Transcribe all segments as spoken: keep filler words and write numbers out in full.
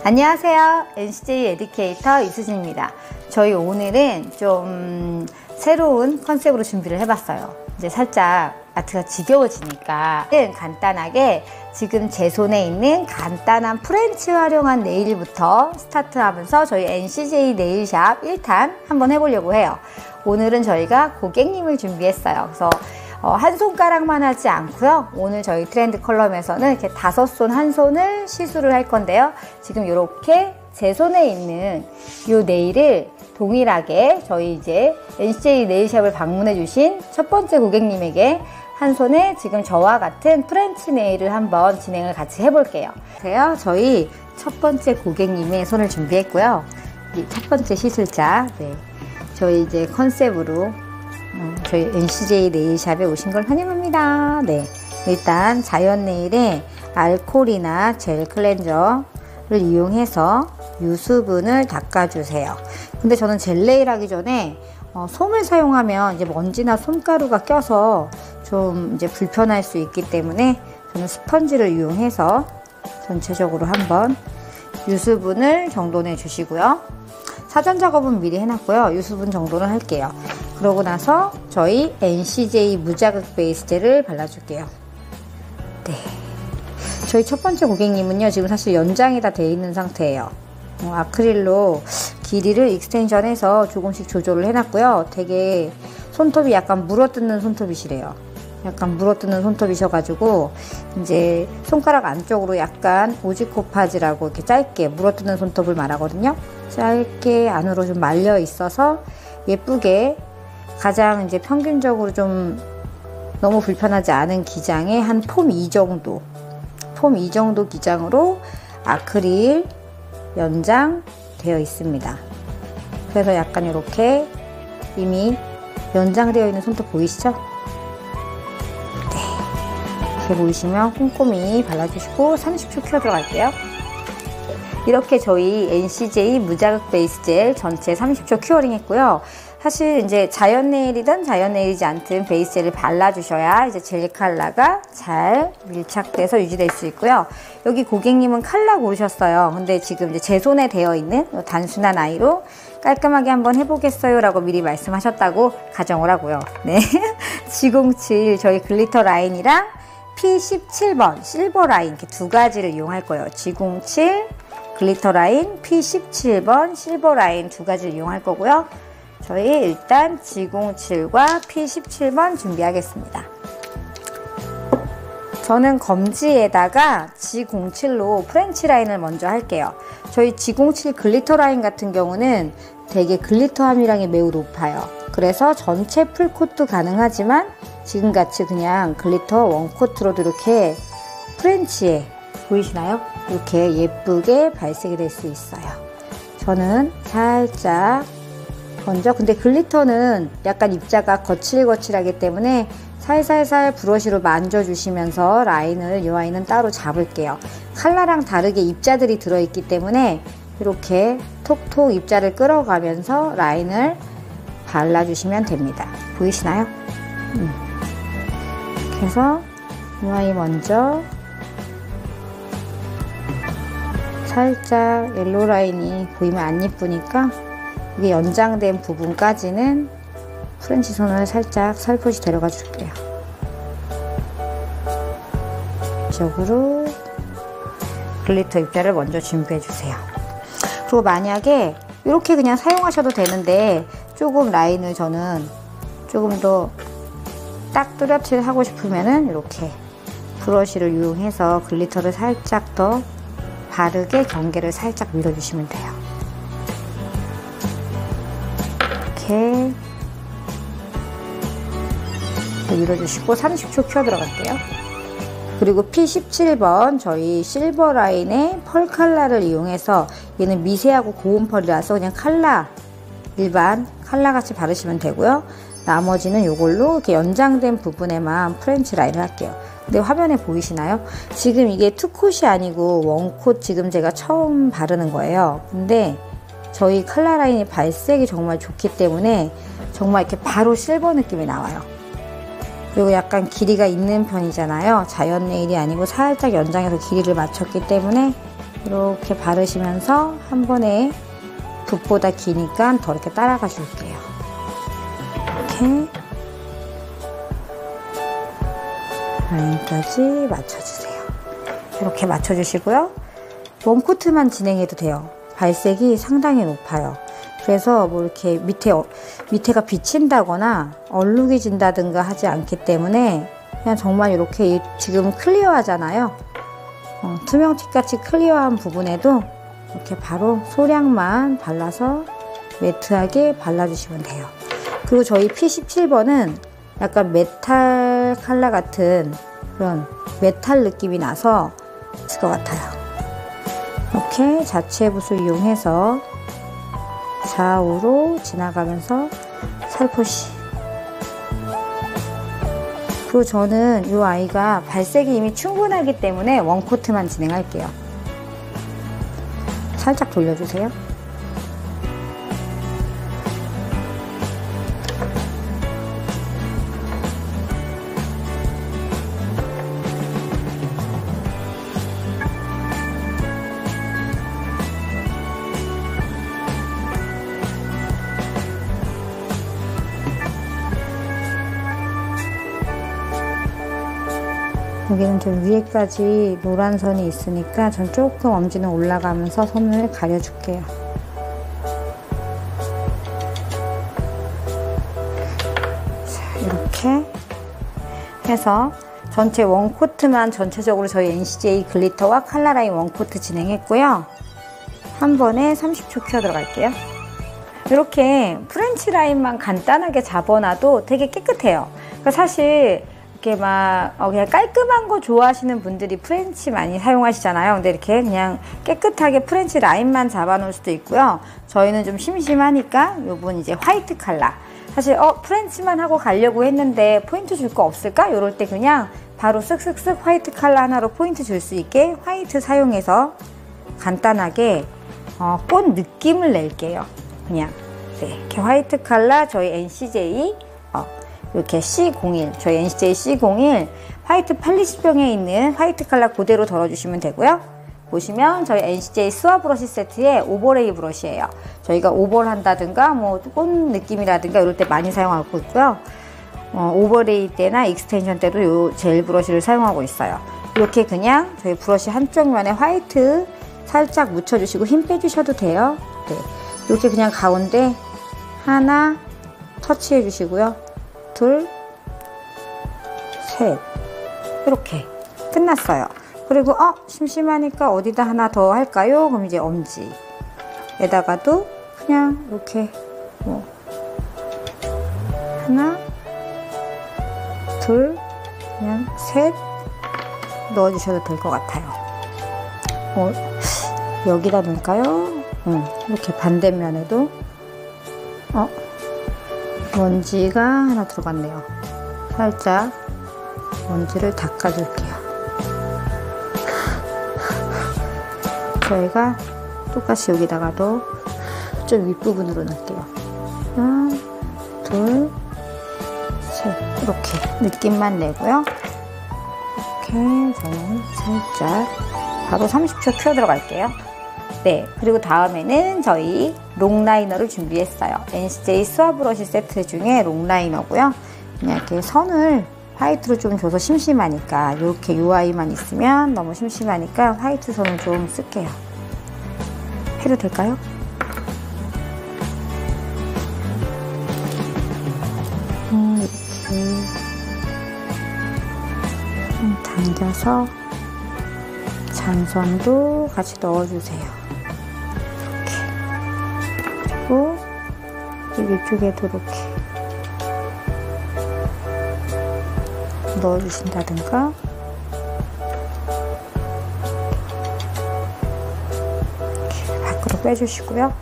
안녕하세요. 엔씨제이 에듀케이터 이수진입니다. 저희 오늘은 좀 새로운 컨셉으로 준비를 해봤어요. 이제 살짝 아트가 지겨워지니까 간단하게 지금 제 손에 있는 간단한 프렌치 활용한 네일부터 스타트하면서 저희 엔씨제이 네일샵 일 탄 한번 해보려고 해요. 오늘은 저희가 고객님을 준비했어요. 그래서 어, 한 손가락만 하지 않고요. 오늘 저희 트렌드 컬럼에서는 이렇게 다섯 손 한 손을 시술을 할 건데요. 지금 이렇게 제 손에 있는 이 네일을 동일하게 저희 이제 엔씨제이 네일샵을 방문해 주신 첫 번째 고객님에게 한 손에 지금 저와 같은 프렌치 네일을 한번 진행을 같이 해볼게요. 그래요. 저희 첫 번째 고객님의 손을 준비했고요. 이 첫 번째 시술자, 네. 저희 이제 컨셉으로 음, 저희 엔씨제이 네일샵에 오신 걸 환영합니다. 네, 일단 자연 네일에 알코올이나 젤 클렌저를 이용해서 유수분을 닦아주세요. 근데 저는 젤 네일 하기 전에 어, 솜을 사용하면 이제 먼지나 솜가루가 껴서 좀 이제 불편할 수 있기 때문에 저는 스펀지를 이용해서 전체적으로 한번 유수분을 정돈해 주시고요. 사전 작업은 미리 해놨고요. 유수분 정돈을 할게요. 그러고 나서 저희 엔씨제이 무자극 베이스 젤을 발라줄게요. 네. 저희 첫 번째 고객님은요, 지금 사실 연장이 다 돼 있는 상태예요. 어, 아크릴로 길이를 익스텐션해서 조금씩 조절을 해놨고요. 되게 손톱이 약간 물어뜯는 손톱이시래요. 약간 물어뜯는 손톱이셔가지고 이제 손가락 안쪽으로 약간 오지코파지라고 이렇게 짧게 물어뜯는 손톱을 말하거든요. 짧게 안으로 좀 말려 있어서 예쁘게 가장 이제 평균적으로 좀 너무 불편하지 않은 기장에 한 폼 이 정도, 폼 이 정도 기장으로 아크릴 연장 되어 있습니다. 그래서 약간 이렇게 이미 연장되어 있는 손톱 보이시죠? 이렇게 보이시면 꼼꼼히 발라주시고 삼십 초 큐어 들어갈게요. 이렇게 저희 엔씨제이 무자극 베이스 젤 전체 삼십 초 큐어링 했고요. 사실 이제 자연 네일이든 자연 네일이지 않든 베이스 젤을 발라주셔야 이제 젤 컬러가 잘 밀착돼서 유지될 수 있고요. 여기 고객님은 컬러 고르셨어요. 근데 지금 이제 제 손에 되어 있는 단순한 아이로 깔끔하게 한번 해보겠어요 라고 미리 말씀하셨다고 가정을 하고요. 네. 지공칠 저희 글리터 라인이랑 피 십칠 번 실버 라인 이렇게 두 가지를 이용할 거예요. 지공칠 글리터 라인, 피 십칠 번 실버 라인 두 가지를 이용할 거고요. 저희 일단 지공칠과 피 십칠 번 준비하겠습니다. 저는 검지에다가 지공칠로 프렌치 라인을 먼저 할게요. 저희 지공칠 글리터 라인 같은 경우는 되게 글리터 함유량이 매우 높아요. 그래서 전체 풀코트 가능하지만 지금같이 그냥 글리터 원코트로도 이렇게 프렌치에 보이시나요? 이렇게 예쁘게 발색이 될 수 있어요. 저는 살짝 먼저, 근데 글리터는 약간 입자가 거칠거칠하기 때문에 살살살 브러쉬로 만져주시면서 라인을, 이 아이는 따로 잡을게요. 컬러랑 다르게 입자들이 들어있기 때문에 이렇게 톡톡 입자를 끌어가면서 라인을 발라주시면 됩니다. 보이시나요? 음. 그래서 이 아이 먼저 살짝 옐로우 라인이 보이면 안 예쁘니까 이게 연장된 부분까지는 프렌치 손을 살짝 살포시 데려가 줄게요. 이쪽으로 글리터 입자를 먼저 준비해 주세요. 그리고 만약에 이렇게 그냥 사용하셔도 되는데 조금 라인을 저는 조금 더 딱 뚜렷이 하고 싶으면은 이렇게 브러쉬를 이용해서 글리터를 살짝 더 바르게 경계를 살짝 밀어주시면 돼요. 이렇게 밀어주시고 삼십 초 큐어 들어갈게요. 그리고 피 십칠 번 저희 실버 라인의 펄 컬러를 이용해서 얘는 미세하고 고운 펄이라서 그냥 컬러 일반 컬러 같이 바르시면 되고요. 나머지는 이걸로 이렇게 연장된 부분에만 프렌치 라인을 할게요. 근데 화면에 보이시나요? 지금 이게 투콧이 아니고 원콧 지금 제가 처음 바르는 거예요. 근데 저희 컬러 라인이 발색이 정말 좋기 때문에 정말 이렇게 바로 실버 느낌이 나와요. 그리고 약간 길이가 있는 편이잖아요. 자연 네일이 아니고 살짝 연장해서 길이를 맞췄기 때문에 이렇게 바르시면서 한 번에 붓보다 기니까 더 이렇게 따라가 줄게요. 이렇게 라인까지 맞춰주세요. 이렇게 맞춰주시고요. 웜코트만 진행해도 돼요. 발색이 상당히 높아요. 그래서 뭐 이렇게 밑에, 밑에가 비친다거나 얼룩이진다든가 하지 않기 때문에 그냥 정말 이렇게 지금 클리어하잖아요. 어, 투명티같이 클리어한 부분에도 이렇게 바로 소량만 발라서 매트하게 발라주시면 돼요. 그리고 저희 피 십칠 번은 약간 메탈 컬러 같은 그런 메탈 느낌이 나서 있을 것 같아요. 이렇게 자체 붓을 이용해서 좌우로 지나가면서 살포시. 그리고 저는 이 아이가 발색이 이미 충분하기 때문에 원코트만 진행할게요. 살짝 돌려주세요. 여기는 좀 위에까지 노란 선이 있으니까 전 조금 엄지는 올라가면서 선을 가려줄게요. 자, 이렇게 해서 전체 원코트만 전체적으로 저희 엔씨제이 글리터와 컬러라인 원코트 진행했고요. 한 번에 삼십 초 큐어 들어갈게요. 이렇게 프렌치 라인만 간단하게 잡아놔도 되게 깨끗해요. 그러니까 사실 이렇게 막 어 그냥 깔끔한 거 좋아하시는 분들이 프렌치 많이 사용하시잖아요. 근데 이렇게 그냥 깨끗하게 프렌치 라인만 잡아 놓을 수도 있고요. 저희는 좀 심심하니까 요번 이제 화이트 컬러, 사실 어 프렌치만 하고 가려고 했는데 포인트 줄 거 없을까? 이럴 때 그냥 바로 쓱쓱쓱 화이트 컬러 하나로 포인트 줄 수 있게 화이트 사용해서 간단하게 어, 꽃 느낌을 낼게요. 그냥 네, 이렇게 화이트 컬러 저희 엔씨제이 어, 이렇게 씨 공일, 저희 엔씨제이 씨 공일 화이트 팔리시병에 있는 화이트 컬러 그대로 덜어주시면 되고요. 보시면 저희 엔씨제이 스와 브러쉬 세트의 오버레이 브러쉬예요. 저희가 오버를 한다든가 뭐 꽃 느낌이라든가 이럴 때 많이 사용하고 있고요. 어, 오버레이 때나 익스텐션 때도 이 젤 브러쉬를 사용하고 있어요. 이렇게 그냥 저희 브러쉬 한쪽 면에 화이트 살짝 묻혀주시고 힘 빼주셔도 돼요. 네. 이렇게 그냥 가운데 하나 터치해 주시고요. 둘, 셋, 이렇게 끝났어요. 그리고 어 심심하니까 어디다 하나 더 할까요? 그럼 이제 엄지에다가도 그냥 이렇게 뭐 하나, 둘, 그냥 셋 넣어주셔도 될 것 같아요. 어, 여기다 넣을까요? 응, 이렇게 반대면에도 어 먼지가 하나 들어갔네요. 살짝 먼지를 닦아줄게요. 저희가 똑같이 여기다가도 좀 윗부분으로 넣을게요. 하나, 둘, 셋, 이렇게 느낌만 내고요. 이렇게 저는 살짝 바로 삼십 초 큐어 들어갈게요. 네, 그리고 다음에는 저희 롱라이너를 준비했어요. 엔씨제이 스와 브러쉬 세트 중에 롱라이너고요. 그냥 이렇게 선을 화이트로 좀 줘서 심심하니까 이렇게 요 아이만 있으면 너무 심심하니까 화이트 선을 좀 쓸게요. 해도 될까요? 음, 이렇게 좀 당겨서 잔선도 같이 넣어주세요. 그리고 이쪽에도 이렇게 넣어주신다든가 이렇게 밖으로 빼주시고요.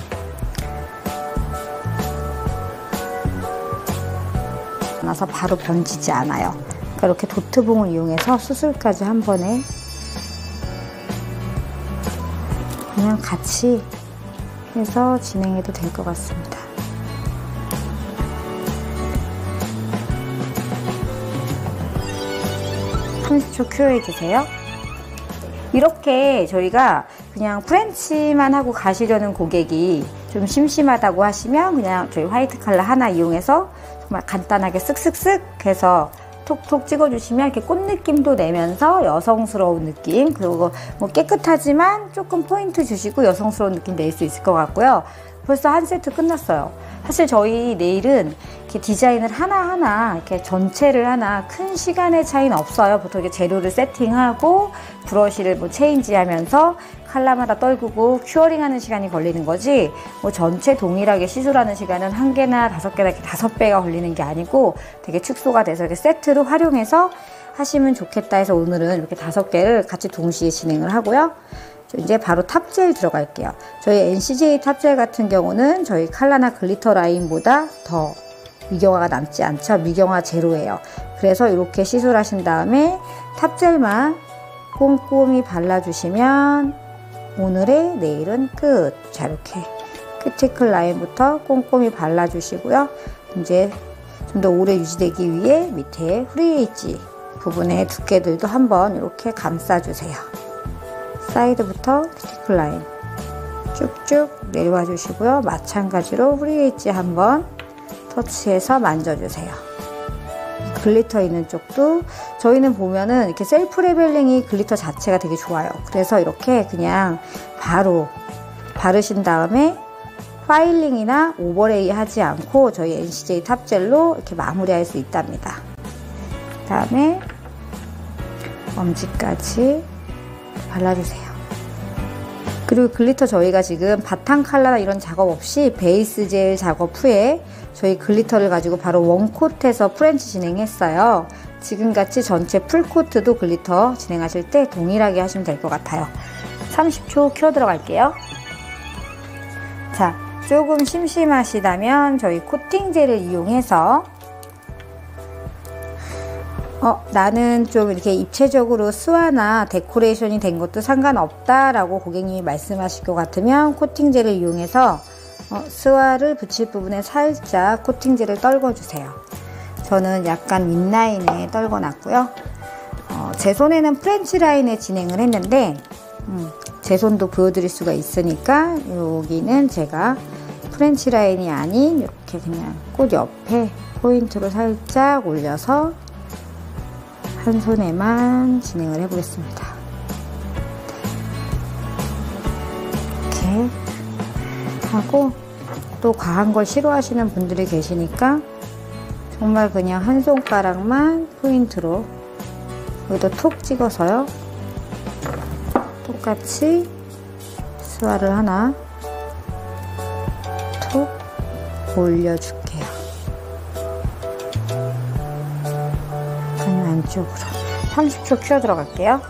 나서 바로 번지지 않아요. 그러니까 이렇게 도트봉을 이용해서 수술까지 한 번에 그냥 같이 해서 진행해도 될 것 같습니다. 삼십 초 큐어해 주세요. 이렇게 저희가 그냥 프렌치만 하고 가시려는 고객이 좀 심심하다고 하시면 그냥 저희 화이트 컬러 하나 이용해서 정말 간단하게 쓱쓱쓱 해서 톡톡 찍어주시면 이렇게 꽃 느낌도 내면서 여성스러운 느낌, 그리고 뭐 깨끗하지만 조금 포인트 주시고 여성스러운 느낌 낼 수 있을 것 같고요. 벌써 한 세트 끝났어요. 사실 저희 네일은 이렇게 디자인을 하나하나 이렇게 전체를 하나 큰 시간의 차이는 없어요. 보통 이렇게 재료를 세팅하고 브러쉬를 뭐 체인지 하면서 컬러마다 떨구고 큐어링 하는 시간이 걸리는 거지, 뭐 전체 동일하게 시술하는 시간은 한 개나 다섯 개나 이렇게 다섯 배가 걸리는 게 아니고 되게 축소가 돼서 이렇게 세트로 활용해서 하시면 좋겠다 해서 오늘은 이렇게 다섯 개를 같이 동시에 진행을 하고요. 이제 바로 탑젤 들어갈게요. 저희 엔씨제이 탑젤 같은 경우는 저희 컬러나 글리터 라인보다 더 미경화가 남지 않죠. 미경화 제로예요. 그래서 이렇게 시술하신 다음에 탑젤만 꼼꼼히 발라주시면 오늘의 네일은 끝. 자, 이렇게 큐티클 라인부터 꼼꼼히 발라주시고요. 이제 좀 더 오래 유지되기 위해 밑에 프리웨이지 부분의 두께들도 한번 이렇게 감싸주세요. 사이드부터 큐티클 라인 쭉쭉 내려와 주시고요. 마찬가지로 프리웨이지 한번 터치해서 만져주세요. 글리터 있는 쪽도 저희는 보면은 이렇게 셀프 레벨링이 글리터 자체가 되게 좋아요. 그래서 이렇게 그냥 바로 바르신 다음에 파일링이나 오버레이 하지 않고 저희 엔씨제이 탑젤로 이렇게 마무리할 수 있답니다. 그 다음에 엄지까지 발라주세요. 그리고 글리터 저희가 지금 바탕 컬러나 이런 작업 없이 베이스 젤 작업 후에 저희 글리터를 가지고 바로 원코트에서 프렌치 진행했어요. 지금같이 전체 풀코트도 글리터 진행하실 때 동일하게 하시면 될 것 같아요. 삼십 초 큐어 들어갈게요. 자, 조금 심심하시다면 저희 코팅 젤을 이용해서 어, 나는 좀 이렇게 입체적으로 스와나 데코레이션이 된 것도 상관없다 라고 고객님이 말씀하실 것 같으면 코팅젤을 이용해서 어, 스와를 붙일 부분에 살짝 코팅젤을 떨궈주세요. 저는 약간 윗라인에 떨궈놨고요. 어, 제 손에는 프렌치 라인에 진행을 했는데 음, 제 손도 보여드릴 수가 있으니까 여기는 제가 프렌치 라인이 아닌 이렇게 그냥 꽃 옆에 포인트로 살짝 올려서 한 손에만 진행을 해보겠습니다. 이렇게 하고, 또 과한 걸 싫어하시는 분들이 계시니까 정말 그냥 한 손가락만 포인트로 여기도 톡 찍어서요. 똑같이 스와를 하나 톡 올려줄게요. 안쪽으로 삼십 초 큐어 들어갈게요.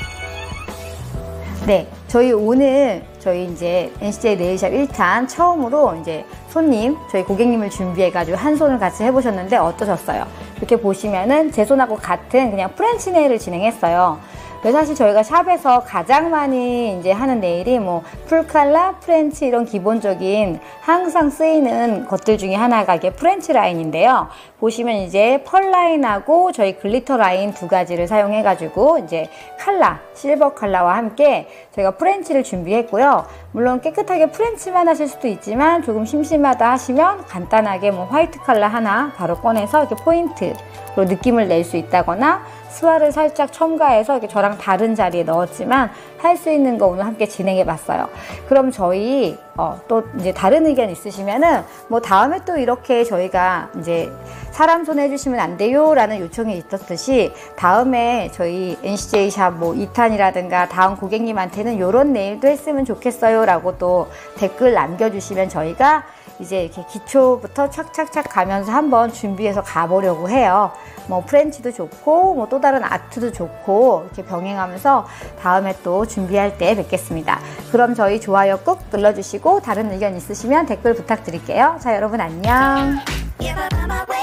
네, 저희 오늘 저희 이제 엔씨제이 네일샵 일 탄 처음으로 이제 손님, 저희 고객님을 준비해가지고 한 손을 같이 해보셨는데 어떠셨어요? 이렇게 보시면은 제 손하고 같은 그냥 프렌치 네일을 진행했어요. 그래서 사실 저희가 샵에서 가장 많이 이제 하는 네일이 뭐 풀칼라, 프렌치 이런 기본적인 항상 쓰이는 것들 중에 하나가 이게 프렌치 라인인데요. 보시면 이제 펄 라인하고 저희 글리터 라인 두 가지를 사용해가지고 이제 칼라, 실버 칼라와 함께 저희가 프렌치를 준비했고요. 물론 깨끗하게 프렌치만 하실 수도 있지만 조금 심심하다 하시면 간단하게 뭐 화이트 칼라 하나 바로 꺼내서 이렇게 포인트로 느낌을 낼 수 있다거나 스와를 살짝 첨가해서 이렇게 저랑 다른 자리에 넣었지만 할 수 있는 거 오늘 함께 진행해 봤어요. 그럼 저희 어, 또 이제 다른 의견 있으시면은 뭐 다음에 또 이렇게 저희가 이제 사람 손 해주시면 안 돼요 라는 요청이 있었듯이 다음에 저희 엔씨제이 샵 뭐 이 탄이라든가 다음 고객님한테는 요런 네일도 했으면 좋겠어요 라고 또 댓글 남겨주시면 저희가 이제 이렇게 기초부터 착착착 가면서 한번 준비해서 가보려고 해요. 뭐 프렌치도 좋고 뭐 또 다른 아트도 좋고 이렇게 병행하면서 다음에 또 준비할 때 뵙겠습니다. 그럼 저희 좋아요 꾹 눌러주시고 다른 의견 있으시면 댓글 부탁드릴게요. 자, 여러분 안녕.